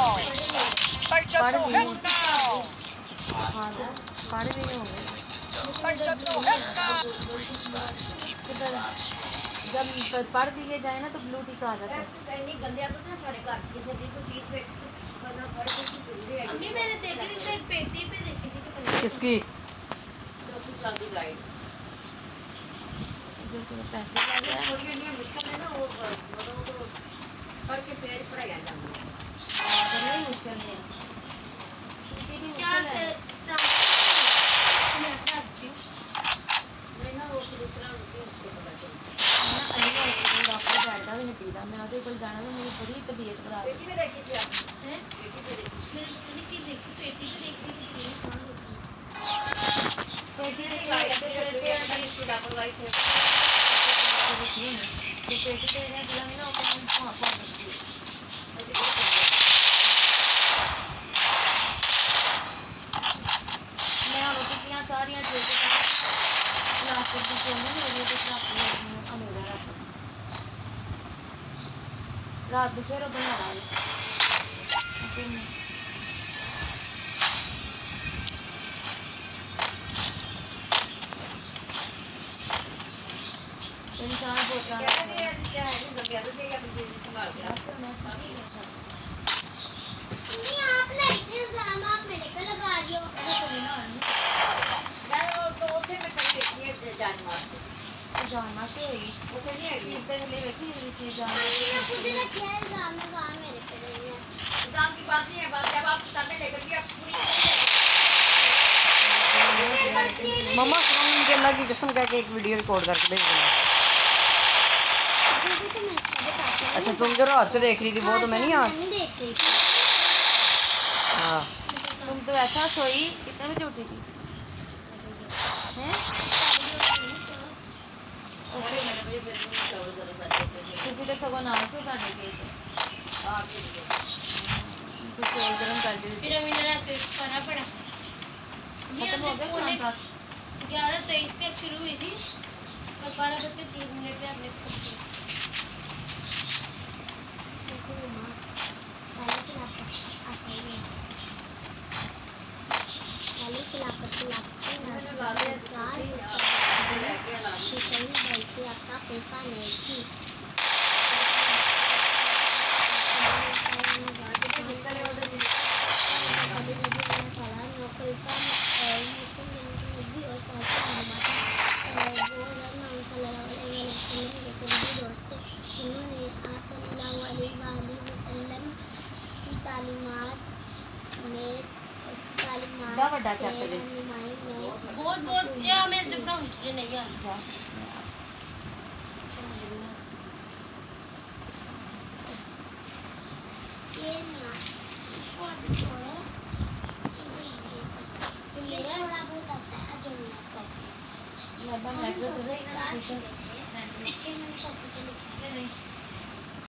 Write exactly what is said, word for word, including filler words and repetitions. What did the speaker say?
पढ़ नहीं हाँ पढ़ नहीं होंगे जब पढ़ दिए जाए ना तो ब्लू टिक आ जाता है। अभी मैंने देखी थी शायद पेटी पे देखी थी तो किसकी पैसे मुश्किल है ना वो मतलब पढ़ के फिर पढ़ाया जाता है नहीं मुश्किल है क्या है मैं ना वो दूसरा डॉक्टर बैठता भी नहीं पीता मैं ਉਹਦੇ ਕੋਲ जाना तो मेरी बड़ी तबीयत खराब पेटी में देखी थी आप हैं पेटी पे देखी मैंने की देखी पेटी पे देखी थी पेटी पे लाइट पे चलते हैं अंदर इसकी लापरवाही से तो पेटी पे ने बोला ना ओपन वहां पर मैं और कितनी सारी ट्रेन क्लास की चलने लगी तो अपने अमेरा रहा रात में फिर बना इंसान बोलता है क्या है गंभीर तो क्या क्या संभाल के नहीं आप लाइट इल्जाम आप मेरे पे लगा दियो मैं वो तो उठे में कर देती है जान मार जान मार से उठे नहीं है इतने ले बैठी थी जान मुझे ना क्या इल्जाम लगा मेरे पे नहीं है इल्जाम की बात नहीं है बात जब आप सामने लेकर के आप पूरी मम्मा हम अल्लाह की कसम कह के एक वीडियो रिकॉर्ड करके भेज देना। अच्छा तुम जो रात को देख रही थी वो तो मैं नहीं आज देख रही थी हाँ तुम तो ऐसा सोई कितने बजे उठी थी हैं किसी का सवा नाम से साढ़े के तो तेल गरम कर दी फिर अभी रात को खाना पड़ा खत्म हो गया खाना का ग्यारह तेईस पे अब शुरू हुई थी और बारह बज के तीन मिनट पे आपने बड़ा चैप्टर बहुत बहुत या मैं जब पढ़ाऊं तुझे नहीं आता ये ना इसको अभी छोड़ो ये थोड़ा बहुत आता है जो मैं कॉपी मैं बना नेटवर्क दे ना ट्यूशन सेंटर में मैंने कॉपी पे लिखा है नहीं